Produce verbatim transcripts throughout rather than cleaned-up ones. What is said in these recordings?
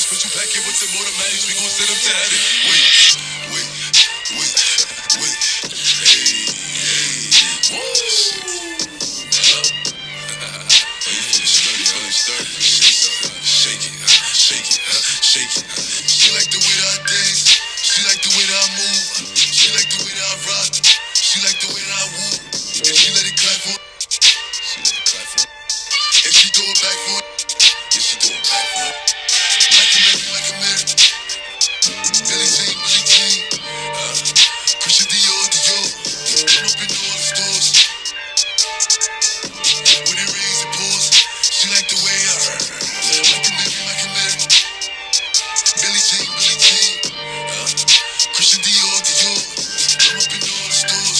Put you back in with the automatics, we gon' send them to heaven. Wait, wait, wait, wait. Hey, hey, woo! Shake it, shake it, shake it. She like the way that I dance. She like the way that I move. She like the way that I rock. She like the way that I woo. And she let it clap for. She let it clap for. And she throw it back for. Yeah, she throw it back for. Like a Mary, like a Mary. Billie Jean, Billie Jean. Uh, Christian Dior, Dior. I'm up in all the stores. When it rains, it pours. She like the way I heard. Like a Mary, like a Mary. Billie Jean, Billie Jean. Uh, Christian Dior, Dior. I'm up in all the stores.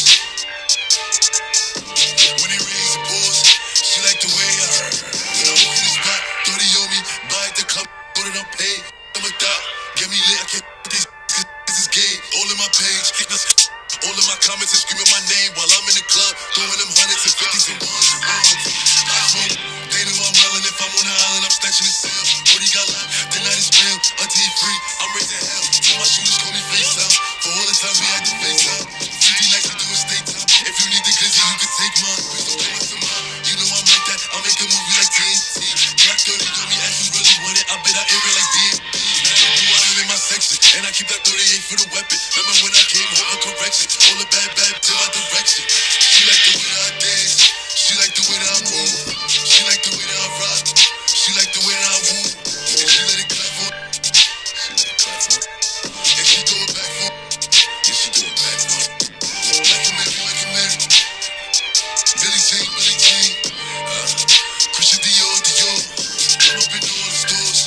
When it rains, it pours. She like the way I heard. When I walk in the spot, thirty on me. Buy at the club, go to them pay. I'm a dot. Get me lit, I can't this, cause this is gay. All in my page, all in my comments and screaming my name while I'm in the club, throwing them hundreds and fifties and ones and ones. I smoke, they know I'm wildin'. If I'm on the island, I'm snatching the cell. Forty got locked, the night is real. Until he free, I'm raising hell. Till my shooters call me face out. For all the time we had to face out. fifty nights to do a state time. If you need the glizzy, you can take mine. Please don't play with mine. You know I'm like that. I'll make a movie like T N T. Black thirty on me, as you really want it. I bet I air it like D M B. In my section, and I keep that thirty-eight for the weapon. Remember when I came home on correction? All the bad, bad to my direction. She like the way that I dance. She like the way that I move. She like the way that I rock. She like the way that I woo. And she let it clap for. She let it clap for. And she throw it back for. Yeah, she throw it back for. Like a Mary, like a Mary. Billie Jean, Billie Jean. Uh, Christian Dior, Dior. I'm up in all the stores.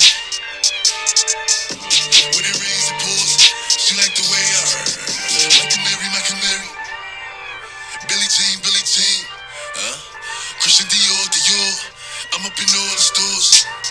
When it rains, it pours. She like the way I heard. Like a Mary, like a Mary. Billie Jean, Billie Jean. Uh, Christian Dior, Dior. I'm up in all the stores.